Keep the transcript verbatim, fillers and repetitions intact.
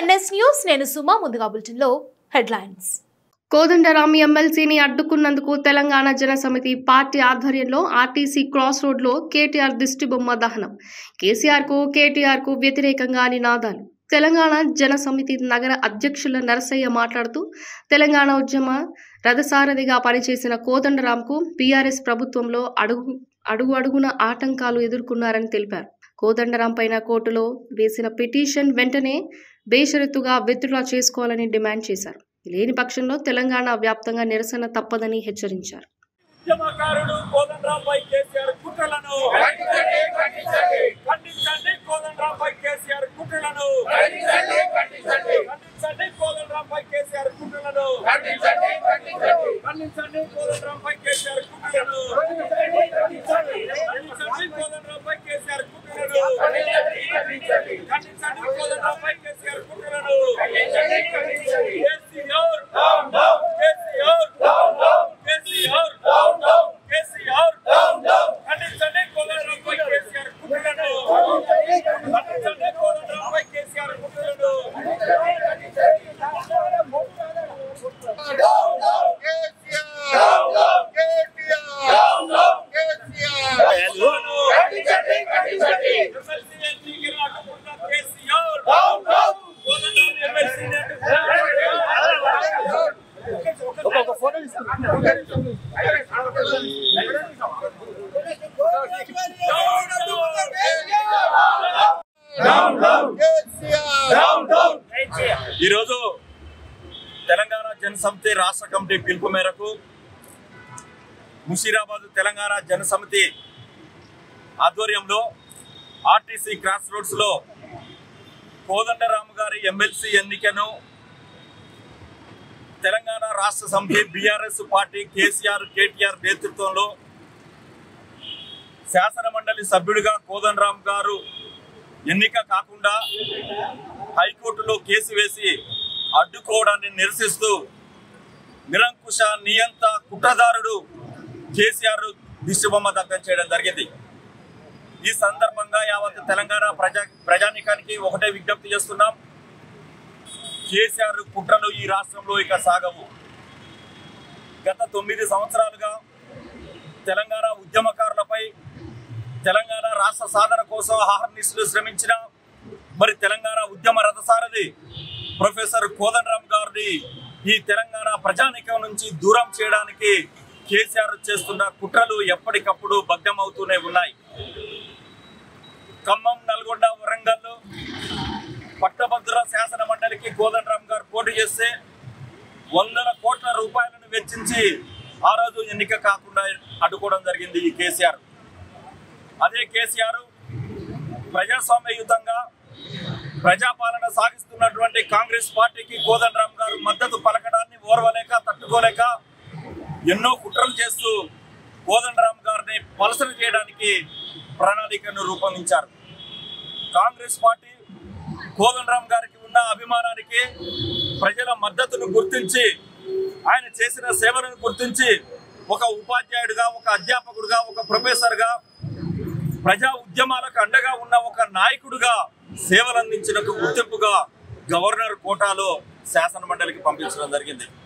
NS news నేను సుమా ముందుగా బులెటిన్లో హెడ్లైన్స్. కోదండరాం ఎమ్మెల్సీని అడ్డుకున్నందుకు తెలంగాణ జన సమితి పార్టీ ఆధ్వర్యంలో ఆర్టీసీ క్రాస్ రోడ్లో కేటీఆర్ దిష్టిబొమ్మ దహనం. కేసీఆర్కు కేటీఆర్కు వ్యతిరేకంగా నినాదాలు. తెలంగాణ జన సమితి నగర అధ్యక్షుల నరసయ్య మాట్లాడుతూ తెలంగాణ ఉద్యమ రథసారథిగా పనిచేసిన కోదండరాంకు బీఆర్ఎస్ ప్రభుత్వంలో అడుగు అడుగు అడుగున ఆటంకాలు ఎదుర్కొన్నారని తెలిపారు. కోదండరాం పైన కోర్టులో వేసిన పిటిషన్ వెంటనే బేషరతుగా విత్డ్రా చేసుకోవాలని డిమాండ్ చేశారు. లేని పక్షంలో తెలంగాణ వ్యాప్తంగా నిరసన తప్పదని హెచ్చరించారు. ఉద్యమకారుడు కోదండరాంపై కేసీఆర్ కుట్రలను ఖండించండి ఖండించండి ఖండించండి కోదండరాంపై కేసీఆర్ కుట్రలను ఖండించండి ఖండించండి ఖండించండి కోదండరాంపై కేసీఆర్ కుట్రలను ఖండించండి ఖండించండి ఖండించండి కోదండరాంపై కేసీఆర్ కుట్రలను ఖండించండి ఖండించండి ఖండించండి కోదండరాంపై కేసీఆర్ కుట్రలను ఖండించండి ఖండించండి ఖండించండి కోదండరాంపై కేసీఆర్ కుట్రలను ఖండించండి ఖండించండి KCR down down KCR down down KCR down down KCR down down ఖండించండి కోదండరాంపై కేసీఆర్ కుట్రలను ఖండించండి కోదండరాంపై కేసీఆర్ కుట్రలను ఖండించండి down down KCR down down KTR down down KCR ఖండించండి ఖండించండి ఎమ్మెల్సీ ఎన్నికల అడ్డుకున్న KCR down down Kodandaram MLC ఒక ఫోటో తీసుకుంటాను. ఈరోజు తెలంగాణ జన సమితి రాష్ట్ర కమిటీ పిలుపు మేరకు ముషీరాబాద్ తెలంగాణ జన సమితి ఆధ్వర్యంలో ఆర్టీసీ క్రాస్ రోడ్స్ లో కోదండరాం గారి ఎమ్మెల్సీ ఎన్నికను తెలంగాణ రాష్ట్ర సమితి బీఆర్ఎస్ పార్టీ కేసీఆర్ కేటీఆర్ నేతృత్వంలో శాసన మండలి సభ్యుడిగా కోదండరాం గారు ఎన్నిక కాకుండా హైకోర్టులో కేసు వేసి అడ్డుకోవడాన్ని నిరసిస్తూ నిరంకుశ నియంత కుట్రదారుడు కేసీఆర్ దిష్టిబొమ్మ దగ్ధం చేయడం జరిగింది. ఈ సందర్భంగా యావత్ తెలంగాణ ప్రజా ప్రజానీకానికి ఒకటే విజ్ఞప్తి చేస్తున్నాం. కేసీఆర్ కుట్రలు ఈ రాష్ట్రంలో ఇక సాగవు. గత తొమ్మిది సంవత్సరాలుగా తెలంగాణ ఉద్యమకారులపై తెలంగాణ రాష్ట్ర సాధన కోసం అహర్నిశలు శ్రమించిన మరి తెలంగాణ ఉద్యమ రథసారథి ప్రొఫెసర్ కోదండరాం గారిని ఈ తెలంగాణ ప్రజానీకం నుంచి దూరం చేయడానికి కేసీఆర్ చేస్తున్న కుట్రలు ఎప్పటికప్పుడు భగ్నమవుతూనే ఉన్నాయి. ఖమ్మం, నల్గొండ, వరంగల్ పట్టభద్ర శాసన మండలికి కోదండరాం గారు పోటీ చేస్తే వందల కోట్ల రూపాయలను వెచ్చించి ఆ రోజు ఎన్నిక కాకుండా అడ్డుకోవడం జరిగింది ఈ కేసీఆర్. అదే కేసీఆర్ ప్రజాస్వామ్యయుతంగా ప్రజాపాలన సాగిస్తున్నటువంటి కాంగ్రెస్ పార్టీకి కోదండరాం గారు మద్దతు పలకడాన్ని ఓర్వలేక తట్టుకోలేక ఎన్నో కుట్రలు చేస్తూ కోదండరాం గారిని పలసన చేయడానికి ప్రణాళికను రూపొందించారు. కాంగ్రెస్ పార్టీ కోదండరాం గారికి ఉన్న అభిమానానికి ప్రజల మద్దతును గుర్తించి ఆయన చేసిన సేవలను గుర్తించి ఒక ఉపాధ్యాయుడిగా, ఒక అధ్యాపకుడిగా, ఒక ప్రొఫెసర్గా, ప్రజా ఉద్యమాలకు అండగా ఉన్న ఒక నాయకుడిగా సేవలు అందించినకు గుర్తింపుగా గవర్నర్ కోటాలో శాసన మండలికి పంపించడం జరిగింది.